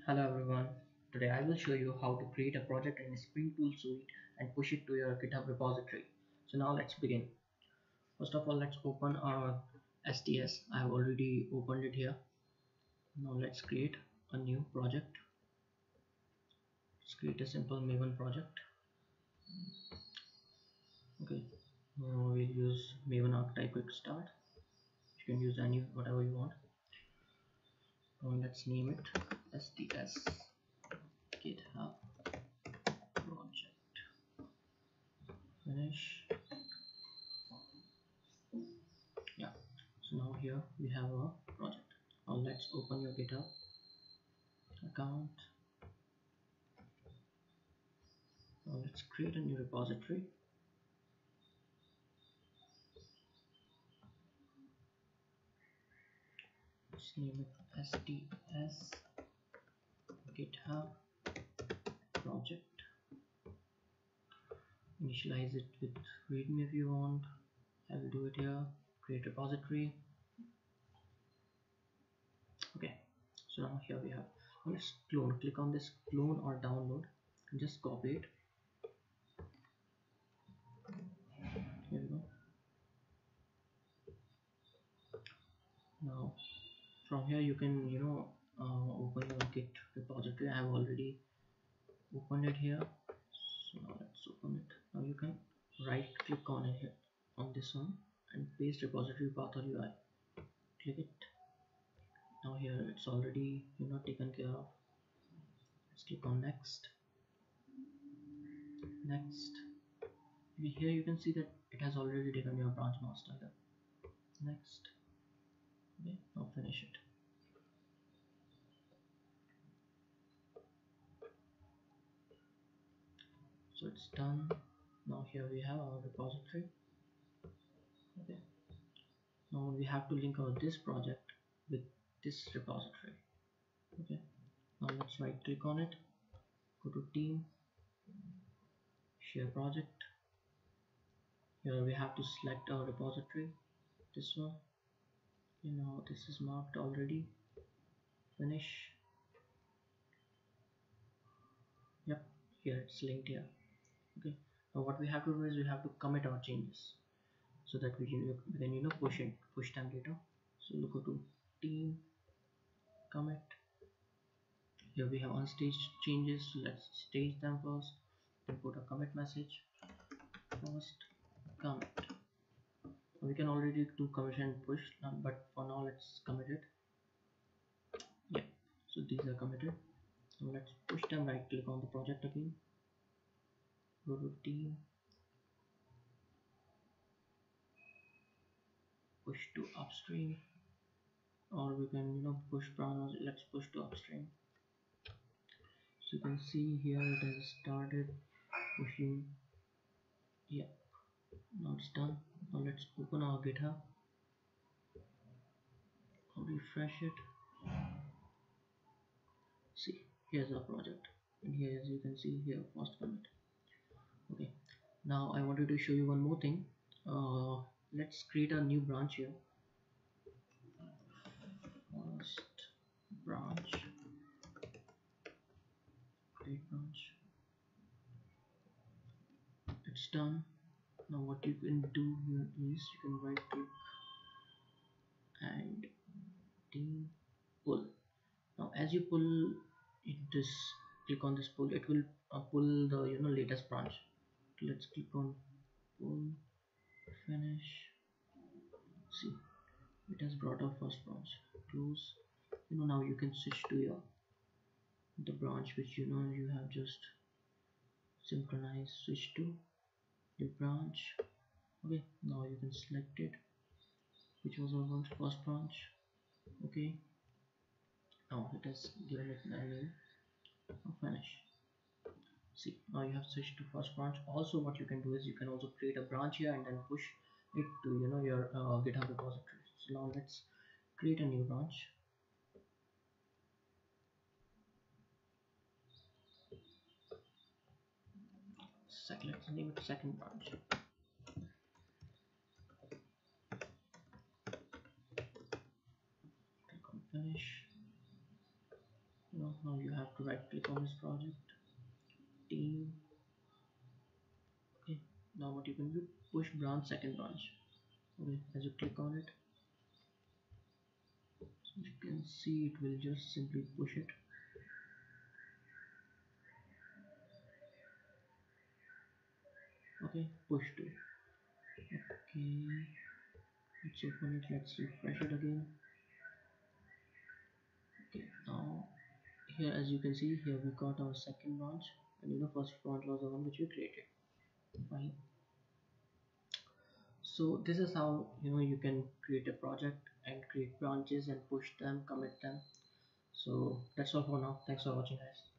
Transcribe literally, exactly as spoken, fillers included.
Hello everyone. Today I will show you how to create a project in Spring Tool Suite and push it to your GitHub repository. So now let's begin. First of all, let's open our S T S. I have already opened it here. Now let's create a new project. Let's create a simple Maven project. Okay. Now we'll use Maven archetype quick start. You can use any whatever you want. Now let's name it S T S GitHub project. Finish. Yeah, so now here we have a project. Now let's open your GitHub account. Now let's create a new repository. Let's name it S T S GitHub project. Initialize it with readme if you want. I will do it here. Create repository. Okay, so now here we have. Now let's clone. Click on this clone or download and just copy it. Here we go. Now from here you can you know uh, open your Git repository. I have already opened it here. So now let's open it. Now you can right click on it here on this one and paste repository path or U I. Click it. Now here it's already you know taken care of. Let's click on next. Next. Here you can see that it has already taken your branch master. Next. Okay, now finish it. So it's done. Now here we have our repository. Okay. Now we have to link out this project with this repository. Okay. Now let's right click on it. Go to team. Share project. Here we have to select our repository. This one. You know this is marked already. Finish. Yep. Here it's linked here. Okay. Now what we have to do is we have to commit our changes so that we can, we can you know push it push them later. So look, go to team, commit. Here we have unstaged changes, so let's stage them first, then put a commit message. First commit. We can already do commit and push, but for now let's commit it. Yeah, so these are committed. So let's push them. Right click on the project again, go to team, push to upstream, or we can you know push branch. Let's push to upstream. So you can see here it has started pushing. Yeah, now it's done. Now let's open our GitHub, refresh it. See, here's our project, and here as you can see here first commit. Okay, now I wanted to show you one more thing. Uh, let's create a new branch here. First branch, create branch. It's done. Now what you can do here is you can right click and team pull. Now as you pull it, this click on this pull, it will uh, pull the you know latest branch. Let's click on pull, finish. See, it has brought our first branch. Close. You know now you can switch to your the branch which you know you have just synchronized. Switch to the branch. Okay, now you can select it, which was our first branch. Okay, now it has given it a name. Now finish. See, now you have switched to first branch. Also what you can do is you can also create a branch here and then push it to you know your uh, GitHub repository. So now let's create a new branch. Second, let's name it second branch. Click on finish. You know Now you have to right click on this project, team. Okay, now what you can do, push branch, second branch. Okay, as you click on it, so you can see it will just simply push it. Okay, push to. Okay, let's open it, let's refresh it again. Okay, now here as you can see, here we got our second branch, and you know first branch was the one which we created. Fine. So this is how you know you can create a project and create branches and push them, commit them. So that's all for now. Thanks for watching, guys.